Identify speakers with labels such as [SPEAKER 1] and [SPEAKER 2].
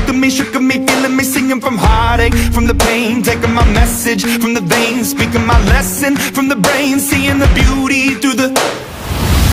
[SPEAKER 1] shook of me, feeling me, singing from heartache, from the pain, taking my message from the veins, speaking my lesson from the brain, seeing the beauty through the